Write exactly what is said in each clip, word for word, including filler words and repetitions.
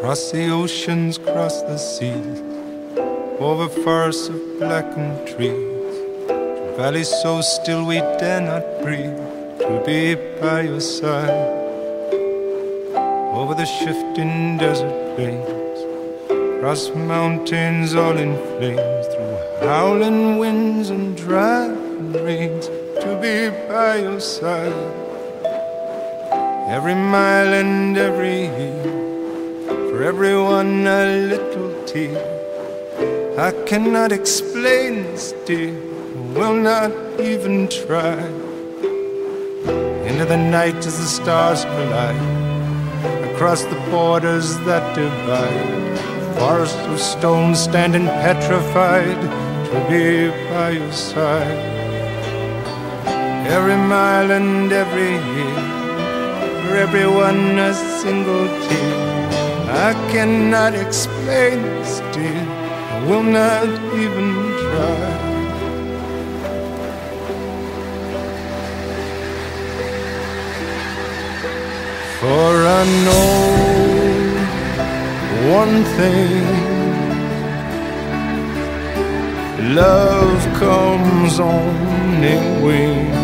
Cross the oceans, cross the seas, over forests of blackened trees, to valleys so still we dare not breathe, to be by your side. Over the shifting desert plains, across mountains all in flames, through howling winds and driving rains, to be by your side. Every mile and every year, for everyone a little tear. I cannot explain this, dear, will not even try. Into the night as the stars collide, across the borders that divide, forests of stone standing petrified, to be by your side. Every mile and every year, for everyone a single tear. I cannot explain this, dear, I will not even try. For I know one thing, love comes on in wings.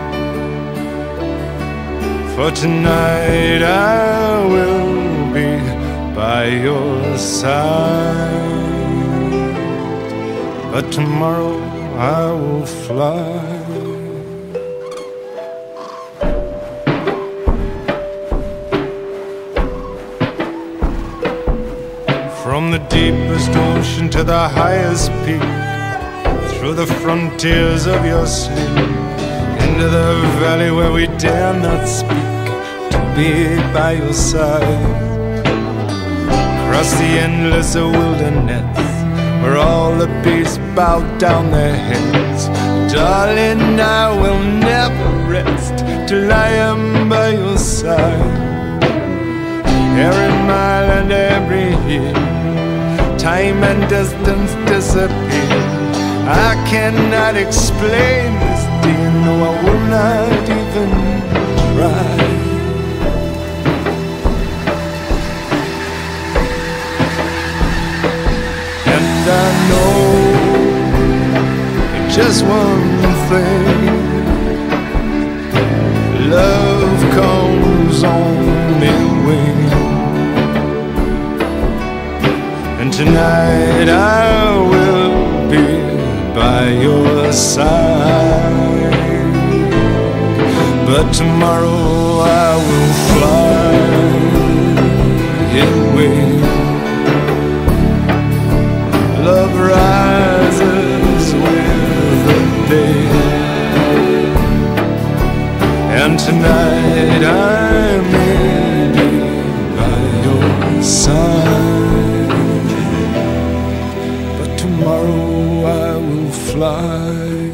For tonight I will be by your side, but tomorrow I will fly. From the deepest ocean to the highest peak, through the frontiers of your sleep, into the valley where we dare not speak, to be by your side. Across the endless wilderness, where all the beasts bow down their heads, darling, I will never rest till I am by your side. Every mile and every year, time and distance disappear. I cannot explain this, dear, no, I will not even try. And I know just one thing, love comes on in wings. And tonight I will be by your side, but tomorrow I will fly away. Love rises with the day, and tonight I may be by your side, tomorrow I will fly.